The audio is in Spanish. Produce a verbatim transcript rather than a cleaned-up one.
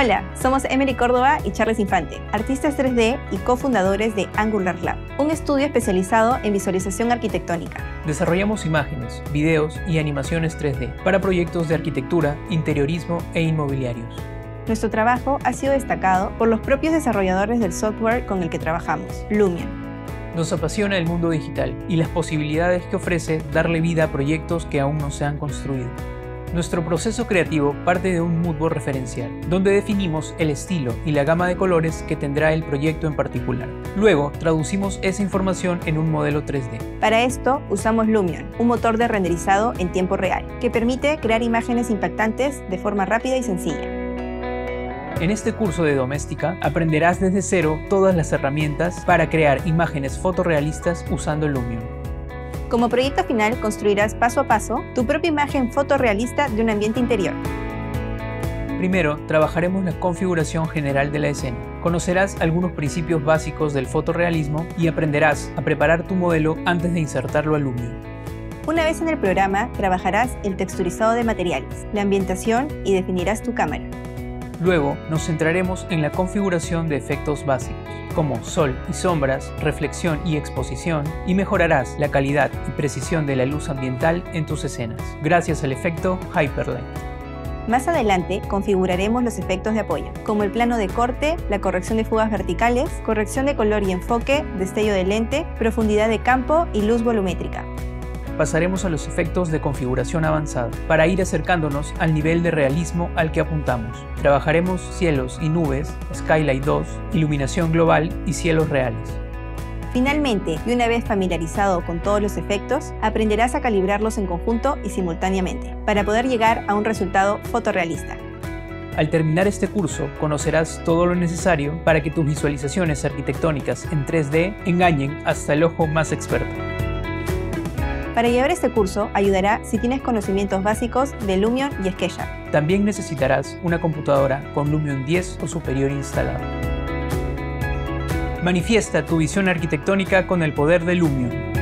Hola, somos Emily Córdoba y Charles Infante, artistas tres D y cofundadores de Angular Lab, un estudio especializado en visualización arquitectónica. Desarrollamos imágenes, videos y animaciones tres D para proyectos de arquitectura, interiorismo e inmobiliarios. Nuestro trabajo ha sido destacado por los propios desarrolladores del software con el que trabajamos, Lumion. Nos apasiona el mundo digital y las posibilidades que ofrece darle vida a proyectos que aún no se han construido. Nuestro proceso creativo parte de un mood board referencial, donde definimos el estilo y la gama de colores que tendrá el proyecto en particular. Luego, traducimos esa información en un modelo tres D. Para esto, usamos Lumion, un motor de renderizado en tiempo real, que permite crear imágenes impactantes de forma rápida y sencilla. En este curso de Doméstica aprenderás desde cero todas las herramientas para crear imágenes fotorrealistas usando Lumion. Como proyecto final, construirás paso a paso tu propia imagen fotorrealista de un ambiente interior. Primero, trabajaremos la configuración general de la escena. Conocerás algunos principios básicos del fotorrealismo y aprenderás a preparar tu modelo antes de insertarlo a Lumion. Una vez en el programa, trabajarás el texturizado de materiales, la ambientación y definirás tu cámara. Luego, nos centraremos en la configuración de efectos básicos, como sol y sombras, reflexión y exposición, y mejorarás la calidad y precisión de la luz ambiental en tus escenas, gracias al efecto Hyperlight. Más adelante, configuraremos los efectos de apoyo, como el plano de corte, la corrección de fugas verticales, corrección de color y enfoque, destello de lente, profundidad de campo y luz volumétrica. Pasaremos a los efectos de configuración avanzada, para ir acercándonos al nivel de realismo al que apuntamos. Trabajaremos cielos y nubes, Skylight dos, iluminación global y cielos reales. Finalmente, y una vez familiarizado con todos los efectos, aprenderás a calibrarlos en conjunto y simultáneamente, para poder llegar a un resultado fotorrealista. Al terminar este curso, conocerás todo lo necesario para que tus visualizaciones arquitectónicas en tres D engañen hasta el ojo más experto. Para llevar este curso, ayudará si tienes conocimientos básicos de Lumion y SketchUp. También necesitarás una computadora con Lumion diez o superior instalado. Manifiesta tu visión arquitectónica con el poder de Lumion.